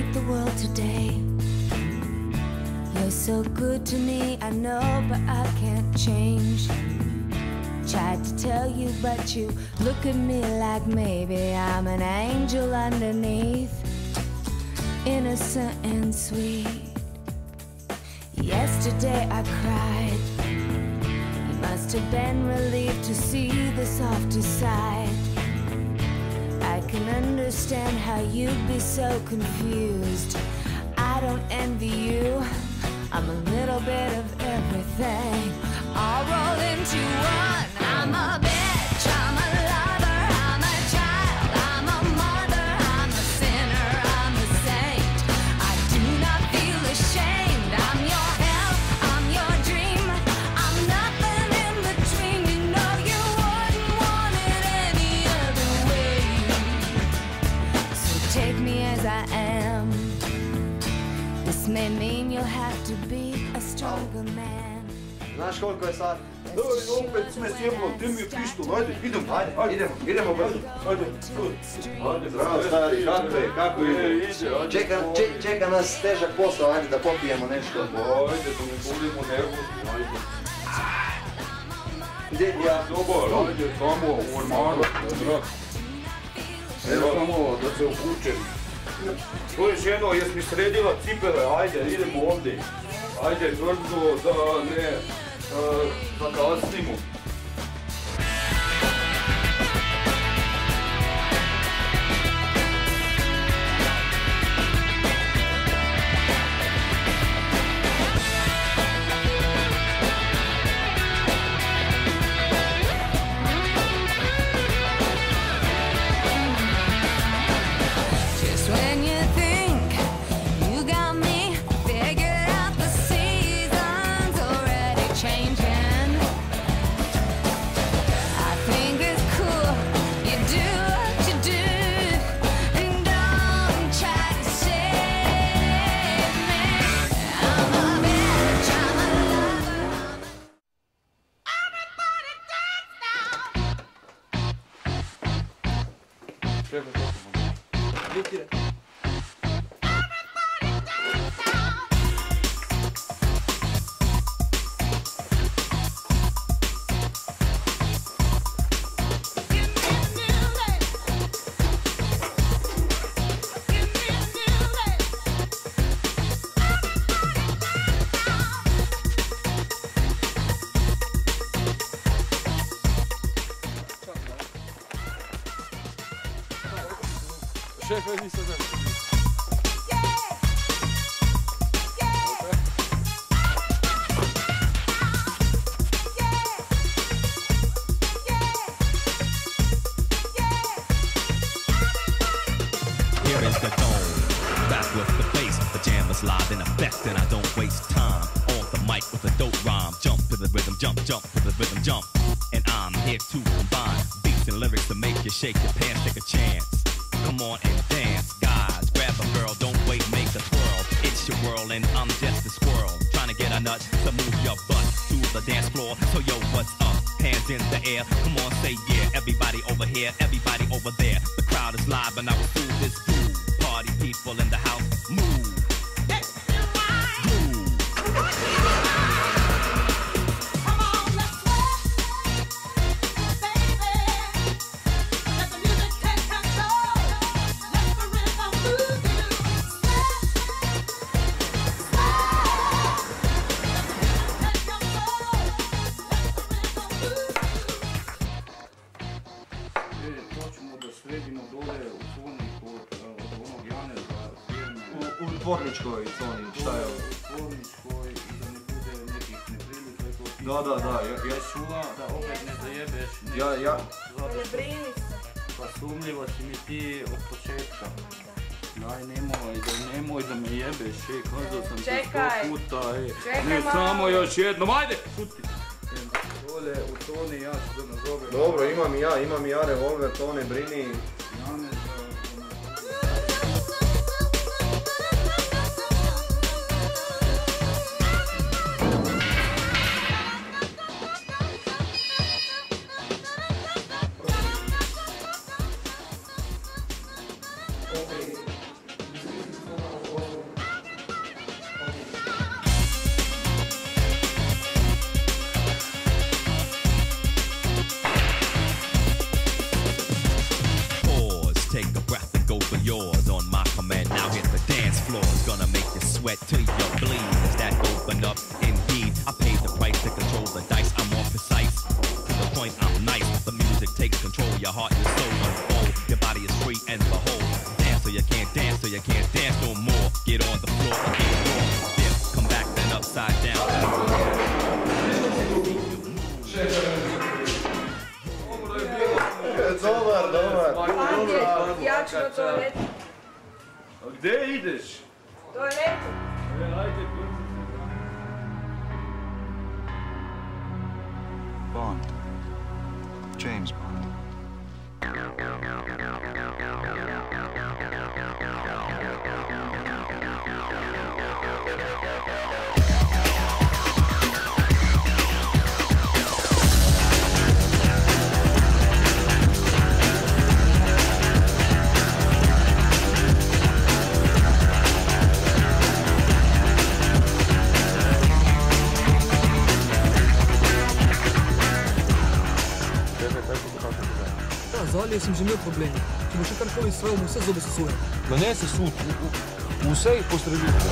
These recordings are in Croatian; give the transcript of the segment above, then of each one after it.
with the world today. You're so good to me, I know, but I can't change. Tried to tell you, but you look at me like maybe I'm an angel underneath, innocent and sweet. Yesterday I cried. You must have been relieved to see the softer side. I can understand how you'd be so confused. I don't envy you. I'm a little bit of everything, all rolled into one. I'm a bitch, I'm a lover, I'm a child, I'm a mother, I'm a sinner, I'm a saint. I do not feel ashamed. I'm your hell, I'm your dream. I'm nothing in between. You know you wouldn't want it any other way. So take me as I am. This may mean you'll have to be a stronger man. Znaš koliko je sad? Opet sme sjeblo, ti mi je pištol, ajde, idemo. Ajde, idemo brzo. Ajde, Bravo, stari, kako ide? Čeka nas težak posao, ajde da popijemo nešto. Ajde, da ne budemo nervozni, ajde. Gdje ja? Dobar, ajde, tamo, u ormaru, brat. Evo samo da se obučem. Tvoje ženo, jes mi sredila cipele, ajde, idemo ovdje. Ajde, brzo, da ne zakasnimo. Šefe, nisam znam. Here is the dome, back with the bass. The jam is live in effect and I don't waste time. On the mic with a dope rhyme. Jump to the rhythm, jump to the rhythm, jump. And I'm here to combine beats and lyrics to make you shake your pants, take a chance. Come on and dance, guys, grab a girl, don't wait, make a twirl. It's your world and I'm just a squirrel, trying to get a nut to move your butt to the dance floor. So yo, what's up? Hands in the air, come on, say yeah. Everybody over here, everybody over there. The crowd is live and I will do this groove. Party people in the house, move. U tvorničkoj zoni, šta je ovo? U tvorničkoj i da ne bude nekih neprilika i to pitanje. Da, Ja čula da opet ne zajebeš. Ne brini se. Pa sumljivo si mi ti od početka. Daj, nemoj da me jebeš, kazao sam ti 100 puta, ne samo još jednom, ajde, šuti! Dole u Toni, ja ću da nazovem. Dobro, imam i ja revolver, to ne brini. Janez, floor is gonna make you sweat till you bleed. Is that open up? Indeed, I paid the price to control the dice. I'm more precise. To the point, I'm nice. The music takes control. Your heart, your soul unfold. Your body is free and behold. Dance so you can't dance, so you can't dance no more. Get on the floor and get more. Dip, come back then upside down. Dobar. Ja ću na toaletu. A gdje ideš? Toaletu. Ajde, Bond. James Bond. Zalije sem že imel probleme. Če bo še karkoli svojil, mu vse zobe sesuje. Nanese sud v vseh postrežitev.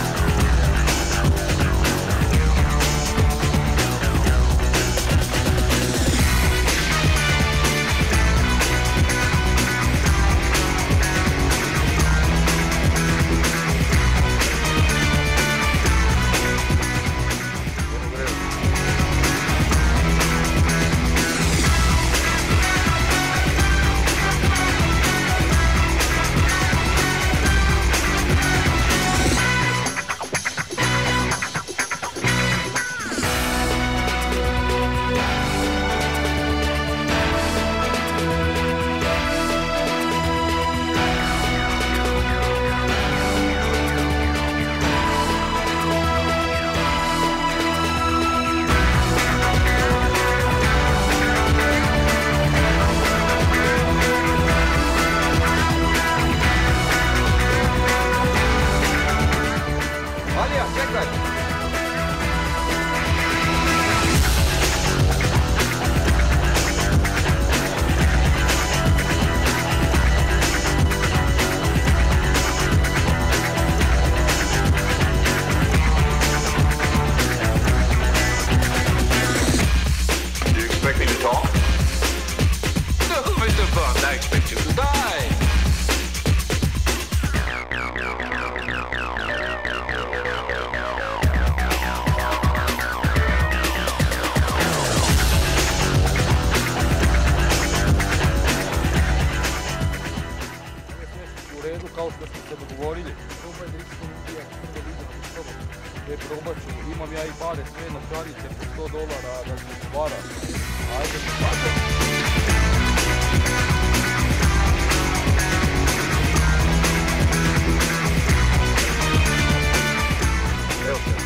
Kao što smo se dogovorili. Probaj da isto ubija, prvo vidim u sobu. Gdje probat ću, imam ja i pare sve novčanice po $100 da se stvara. Ajde, spate. Evo se.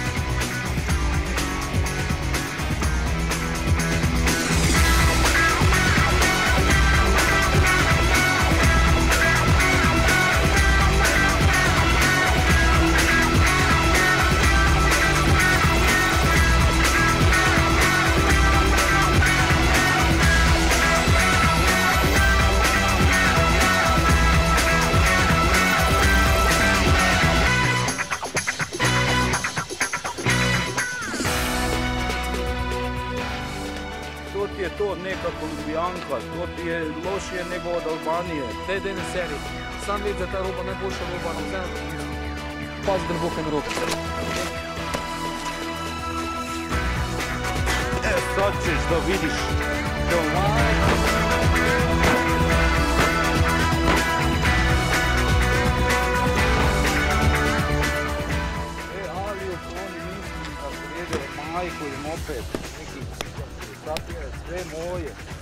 To ti je to neka kolumbijanka, to ti je lošije nego od Albanije. Te dene serije. Sam vidi da ta roba najboljša roba na zemlji. Pazi da ne boknem rob. Sad ćeš da vidiš. Ali oni mislim da slijede majku im opet. Neki sapije, sve moje.